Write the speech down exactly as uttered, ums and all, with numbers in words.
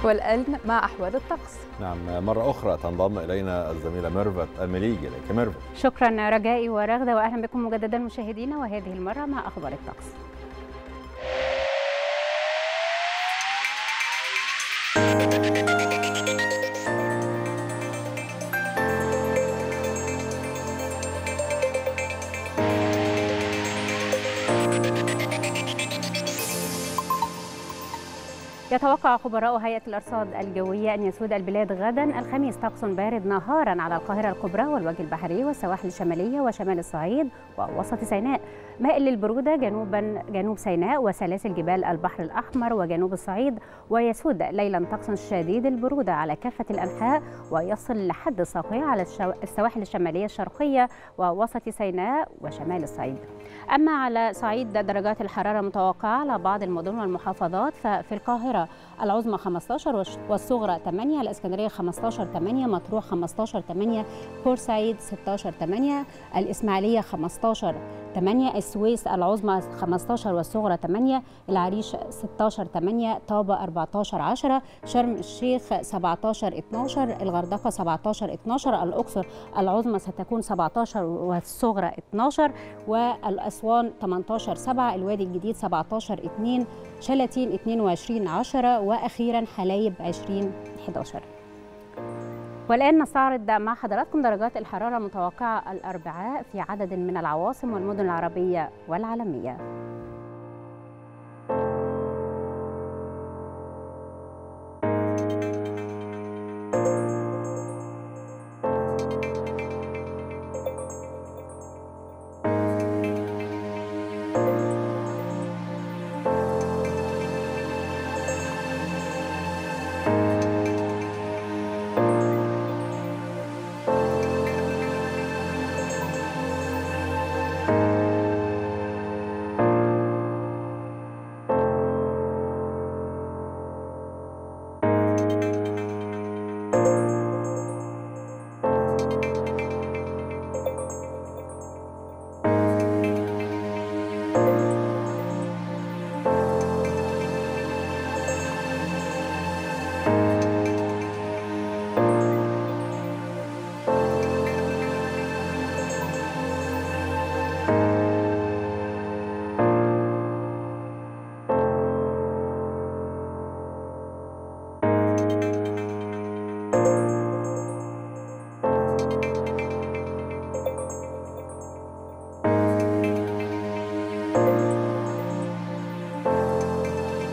والآن مع أحوال الطقس. نعم، مرة أخرى تنضم إلينا الزميلة ميرفت المليجي. إليك ميرفت. شكرا رجائي ورغدة، وأهلا بكم مجددا مشاهدينا، وهذه المرة مع أخبار الطقس. يتوقع خبراء هيئة الأرصاد الجوية أن يسود البلاد غدا الخميس طقس بارد نهارا على القاهرة الكبرى والوجه البحري والسواحل الشمالية وشمال الصعيد ووسط سيناء، مائل للبرودة جنوبا جنوب سيناء وسلاسل جبال البحر الأحمر وجنوب الصعيد، ويسود ليلا طقس شديد البرودة على كافة الأنحاء ويصل لحد الصقيع على السواحل الشمالية الشرقية ووسط سيناء وشمال الصعيد. أما على صعيد درجات الحرارة المتوقعة على بعض المدن والمحافظات، ففي القاهرة العظمى خمسة عشر والصغرى ثمانية، الإسكندرية خمسة عشر ثمانية، مطروح خمسة عشر ثمانية، بورسعيد ستة عشر ثمانية، الإسماعيلية خمسة عشر ثمانية، السويس العظمى خمسة عشر والصغرى ثمانية، العريش ستة عشر ثمانية، طابة أربعة عشر عشرة، شرم الشيخ سبعة عشر اثنا عشر، الغردقة سبعة عشر اثنا عشر، الأقصر العظمى ستكون سبعة عشر والصغرى اثنا عشر، والأسوان ثمانية عشر سبعة، الوادي الجديد سبعة عشر اثنين، شلاتين اثنين وعشرين عشرة، وأخيرا حلايب عشرين أحد عشر. والآن نستعرض مع حضراتكم درجات الحرارة المتوقعة الأربعاء في عدد من العواصم والمدن العربية والعالمية.